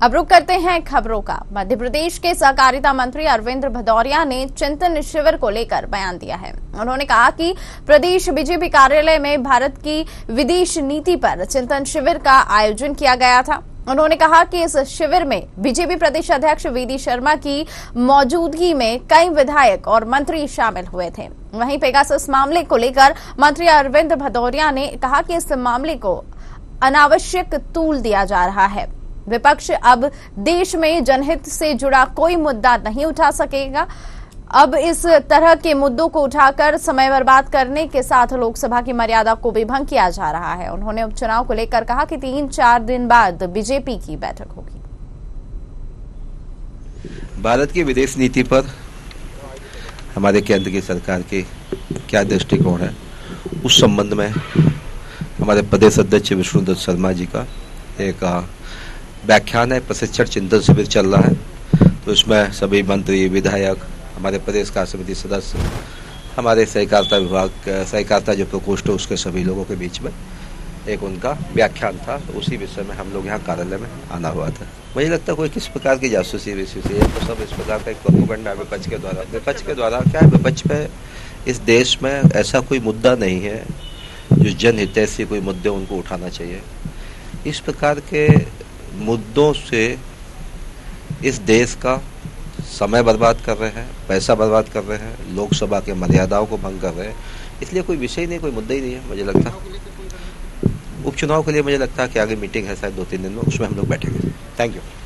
अब रुक करते हैं खबरों का। मध्य प्रदेश के सहकारिता मंत्री अरविंद भदौरिया ने चिंतन शिविर को लेकर बयान दिया है। उन्होंने कहा कि प्रदेश बीजेपी कार्यालय में भारत की विदेश नीति पर चिंतन शिविर का आयोजन किया गया था। उन्होंने कहा कि इस शिविर में बीजेपी प्रदेश अध्यक्ष वीडी शर्मा की मौजूदगी में कई विधायक और मंत्री शामिल हुए थे। वहीं पेगासस मामले को लेकर मंत्री अरविंद भदौरिया ने कहा कि इस मामले को अनावश्यक तूल दिया जा रहा है। विपक्ष अब देश में जनहित से जुड़ा कोई मुद्दा नहीं उठा सकेगा। अब इस तरह के मुद्दों को उठाकर समय बर्बाद करने के साथ लोकसभा की मर्यादा को भी भंग किया जा रहा है। उन्होंने उपचुनाव को लेकर कहा कि 3-4 दिन बाद बीजेपी की बैठक होगी। भारत की विदेश नीति पर हमारे केंद्र की सरकार की क्या दृष्टिकोण है, उस संबंध में हमारे प्रदेश अध्यक्ष विष्णुदत्त शर्मा जी का एक व्याख्यान है, प्रशिक्षण चिंतन शिविर चल रहा है। तो इसमें सभी मंत्री, विधायक, हमारे प्रदेश कार्य समिति सदस्य, हमारे सहकारिता विभाग, सहकारिता जो प्रकोष्ठ है उसके सभी लोगों के बीच में एक उनका व्याख्यान था। तो उसी विषय में हम लोग यहाँ कार्यालय में आना हुआ था। मुझे लगता है कोई किस प्रकार की जासूसी विषय से तो सब इस प्रकार का एक प्रोपेगेंडा विपक्ष के द्वारा क्या है, विपक्ष पे इस देश में ऐसा कोई मुद्दा नहीं है जो जनहितैषी कोई मुद्दे उनको उठाना चाहिए। इस प्रकार के मुद्दों से इस देश का समय बर्बाद कर रहे हैं, पैसा बर्बाद कर रहे हैं, लोकसभा के मर्यादाओं को भंग कर रहे हैं। इसलिए कोई विषय नहीं, कोई मुद्दा ही नहीं है। मुझे लगता उपचुनाव के लिए मुझे लगता है कि आगे मीटिंग है शायद 2-3 दिन में, उसमें हम लोग बैठेंगे। Thank you.